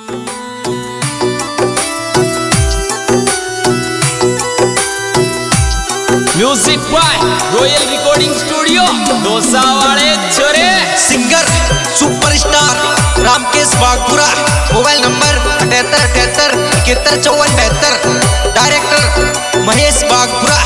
Music by royal recording studio Dausa वाले छोरे। Singer superstar Ramkesh Bagpura. Mobile number 78 71 54 director Mahesh Bagpura.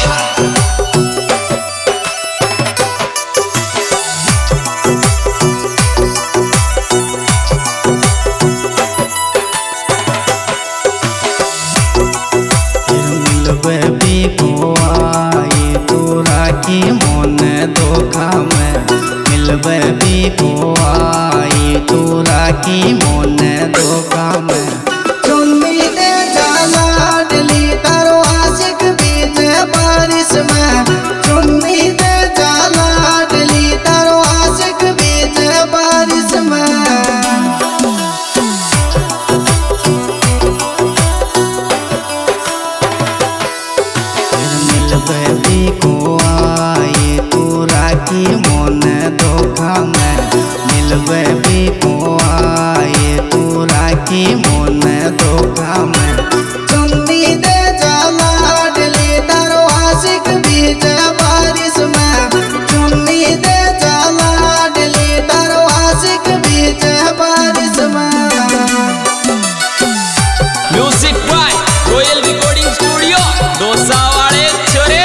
मोन धोखा में मिलबे भी को आई तू राखी मोन धोखा में चुन्नी दे जाला डली तारो आशिक बीच बारिश में चुन्नी दे जाला डली तारो आशिक बीच बारिश में मिलबे भी को मोन धोखा में मिलबे भी को आए तू राखी मोन धोखा में चुन्नी दे जाला डली तारो आशिक बीच बारिश में चुन्नी दे जाला डली तारो आशिक बीच बारिश में। Music by royal recording studio Dausa वाले छोरे।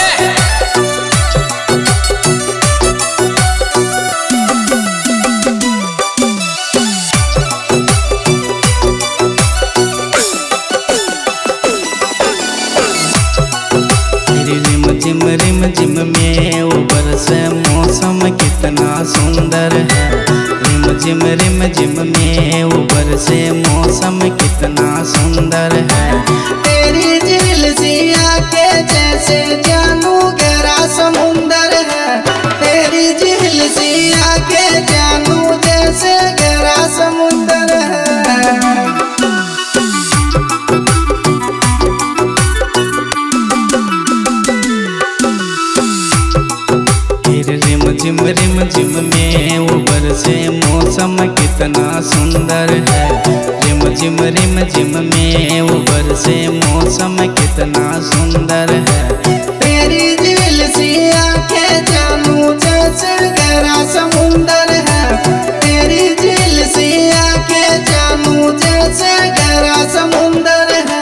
रिम झिम में ऊपर से मौसम कितना सुंदर है। रिम झिम में ऊपर से मौसम कितना सुंदर है। तेरी झील सी आंखें जैसे जानू गहरा समुंदर है। तेरी झील सी आंखें जानू जैसे गहरा समुंदर है। रिम झिम में ऊपर से मौसम कितना सुंदर है। रिम झिम में ऊपर से मौसम कितना सुंदर है। तेरी झील सी आंखें जानू जैसे गहरा समुंदर है। तेरी झील सी आंखें जानू जैसे गहरा समुंदर है।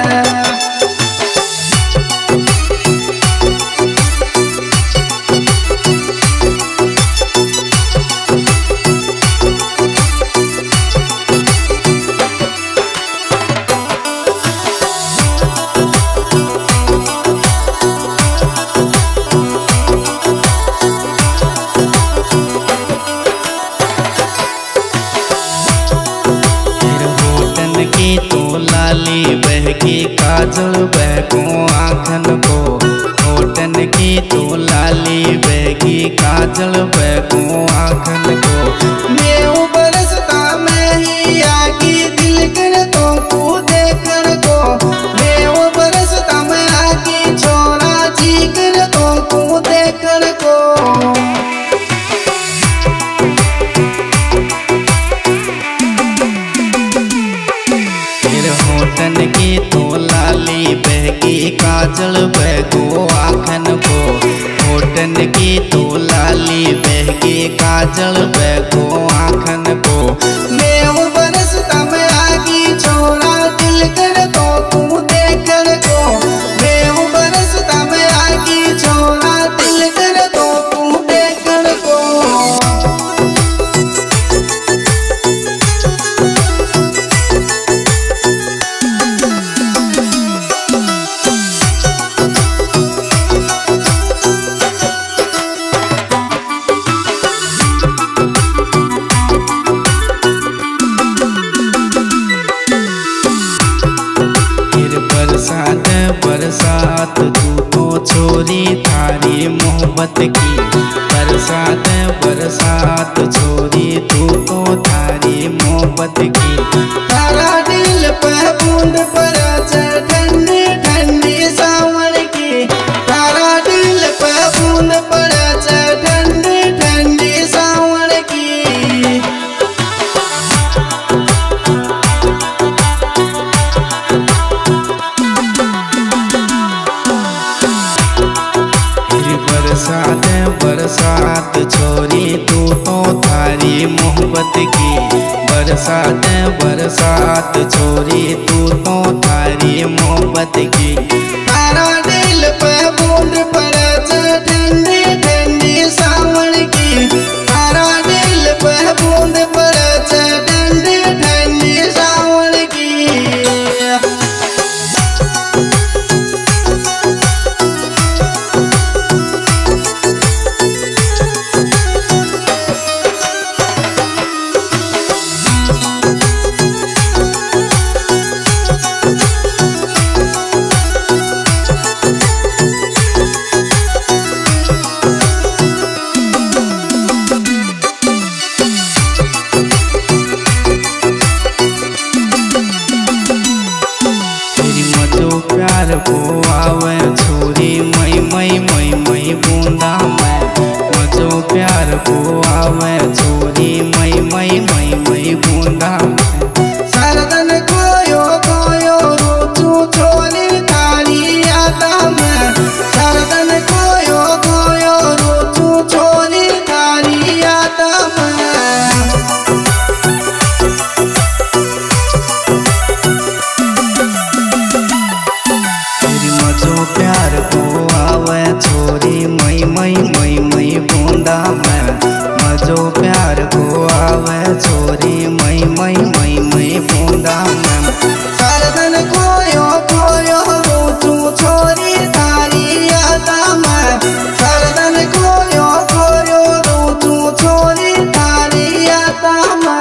तो लाली बहकी काजल बहको आँखन को होटन की तो लाली बहकी काजल बहको आँखन को। मैं बरसता मैं ही आगी दिल कर तो को देखकर को। मैं बरसता मैं आगी छोरा जी कर तो को देखकर को। होटन की तो लाली बहकी काजल बहको आँखन को। होटन की तो लाली बहकी काजल बहको आँखन को। मैं बरसता मैं आगी छोरा दिल कर तो तू देखकर को। मैं बरसता मैं आगी छोरा दिल कर तो तू देखकर को। बरसात तू तो छोरी थारी मोहब्बत की। बरसात छोरी तू तो थारी मोहब्बत की। तारा दिल पे बूंद पड़ा ठंडी ठंडी सावन की। तारा दिल पे बूंद पड़ा ठंडी ठंडी सावन की। की। बरसात बरसात छोरी तू तो थारी मोहब्बत की। तारा दिल पे बूंद पड़े ठंडी ठंडी सावन की। तारा दिल पे बूंद पड़े ठंडी ठंडी सावन की। प्यार को आवे छोरी मई मई मई मई बूंदा में। मजो प्यार को आवे छोरी मई मई मई मई बूंदा में। सरदन कोयो कोयो रोचू छोरी थारी यादा में। सरदन कोयो कोयो रोचू छोरी थारी यादा में। प्यार को आवे छोरी मई मई मई मई बूंदा में। मजो प्यार को आवे छोरी मई मई मई मई बूंदा में। सरदन कोयो कोयो रोचू छोरी थारी यादा में। सरदन कोयो कोयो रोचू छोरी थारी यादा में।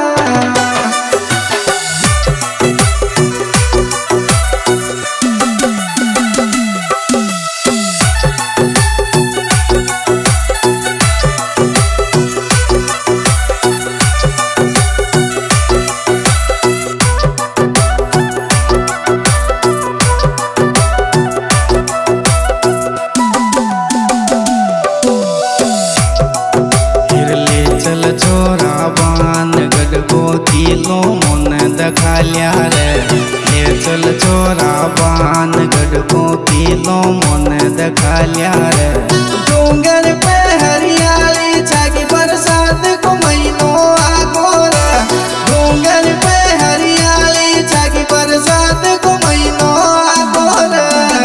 किलो मन दखालिया रे। ले चल छोरा बान गढ़ को किलो मन दखालिया रे। डूंगर पे हरियाली छागी बरसात को महीनों आगो रे। डूंगर पे हरियाली छागी बरसात को महीनों आगो रे।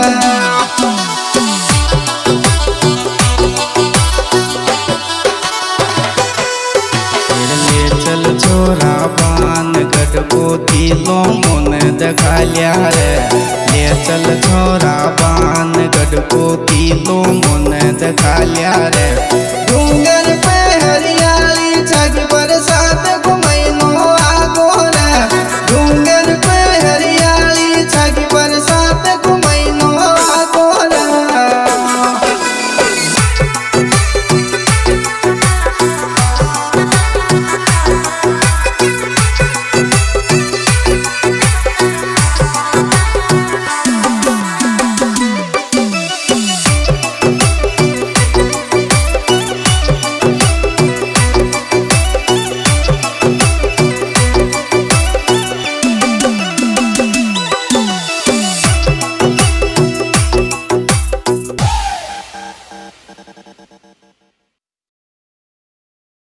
छोरा बान गढ़ को किलो मन दखालिया रे। ले चल छोरा बान गढ़ को किलो मन दखालिया रे। डूंगर